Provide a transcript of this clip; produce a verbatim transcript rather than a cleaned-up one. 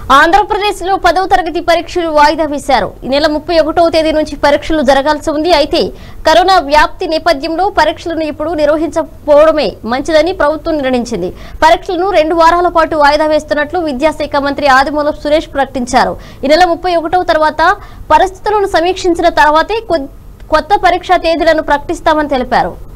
ఆంధ్రప్రదేశ్ లో పదవ తరగతి పరీక్షలు వాయిదా వేశారు. ఈ నెల ముప్పై ఒకటవ తేదీ నుంచి పరీక్షలు జరగాల్సి ఉంది. అయితే కరోనా వ్యాప్తి నేపథ్యంలో పరీక్షలను ఇప్పుడు నిర్వహించకపోవడమే మంచిదని ప్రభుత్వం నిర్ణయించింది. పరీక్షలను రెండు వారాల పాటు వాయిదా వేస్తున్నట్లు విద్యాశాఖ మంత్రి ఆదిమూలపు సురేష్ ప్రకటించారు. ఈ నెల ముప్పై ఒకటవ తర్వాత పరిస్థితులను సమీక్షించిన తర్వాతే కొత్త పరీక్షా తేదీలను ప్రకటిస్తామని తెలిపారు.